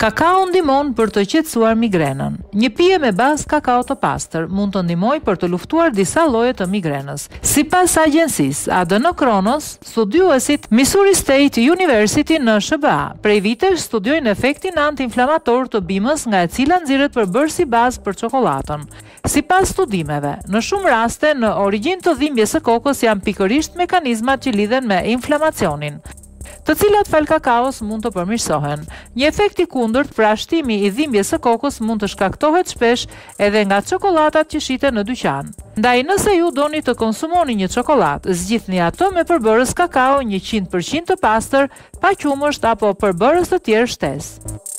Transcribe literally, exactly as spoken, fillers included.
Kakao ndihmon për të qetësuar migrenën. Një pije me bazë kakao të pastër mund të ndihmojë për të luftuar disa lloje të migrenës. Sipas agjencisë A D N Kronos, studiuesit Missouri State University në S B A prej vitesh studiojnë efektin antiinflamator të bimës nga e cila nxirret përbërësi bazë për çokoladën. Sipas studimeve, në shumë raste në origjinë të dhimbjes së kokës janë pikërisht mekanizmat që lidhen me inflamacionin, të cilat fal kakaos mund të përmirësohen. Një efekt i kundërt, pra shtimi i dhimbjes së kokës mund të shkaktohet shpesh edhe nga çokoladat që shiten në dyqan. Ndaj nëse ju doni të konsumoni një çokoladë, zgjidhni atë me përbërës kakao njëqind përqind të pastër, pa qumësht apo përbërës të tjerë shtesë.